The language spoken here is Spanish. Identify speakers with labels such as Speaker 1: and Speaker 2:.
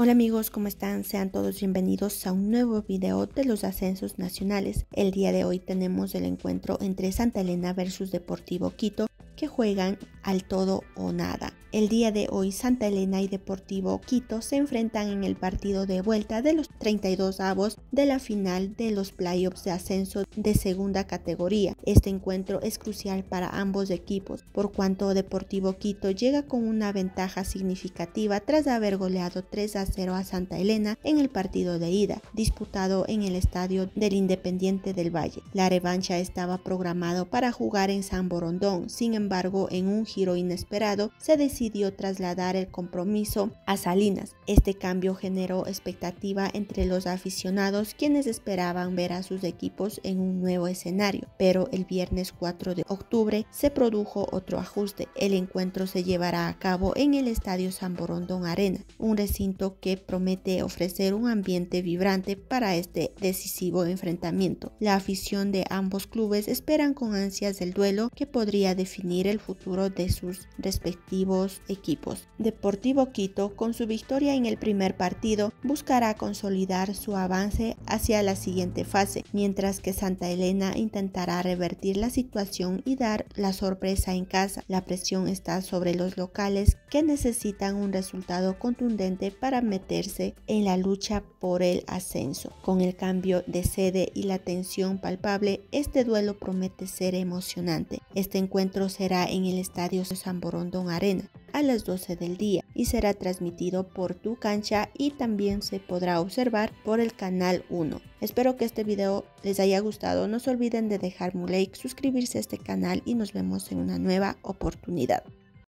Speaker 1: Hola amigos, ¿cómo están? Sean todos bienvenidos a un nuevo video de los ascensos nacionales. El día de hoy tenemos el encuentro entre Santa Elena versus Deportivo Quito, que juegan al todo o nada. El día de hoy Santa Elena y Deportivo Quito se enfrentan en el partido de vuelta de los 32avos de la final de los playoffs de ascenso de segunda categoría. Este encuentro es crucial para ambos equipos, por cuanto Deportivo Quito llega con una ventaja significativa tras haber goleado 3-0 a Santa Elena en el partido de ida, disputado en el estadio del Independiente del Valle. La revancha estaba programado para jugar en San Borondón, sin embargo, en un giro inesperado se decidió trasladar el compromiso a Salinas. Este cambio generó expectativa entre los aficionados, quienes esperaban ver a sus equipos en un nuevo escenario, pero el viernes 4 de octubre se produjo otro ajuste. El encuentro se llevará a cabo en el estadio San Borondón Arena, un recinto que promete ofrecer un ambiente vibrante para este decisivo enfrentamiento. La afición de ambos clubes esperan con ansias el duelo que podría definir el futuro de sus respectivos equipos. Deportivo Quito, con su victoria en el primer partido, buscará consolidar su avance hacia la siguiente fase, mientras que Santa Elena intentará revertir la situación y dar la sorpresa en casa. La presión está sobre los locales, que necesitan un resultado contundente para meterse en la lucha por el ascenso. Con el cambio de sede y la tensión palpable, este duelo promete ser emocionante. Este encuentro será en el estadio San Borondón Arena a las 12 del día y será transmitido por Tu Cancha y también se podrá observar por el canal 1. Espero que este video les haya gustado. No se olviden de dejarme un like, suscribirse a este canal y nos vemos en una nueva oportunidad.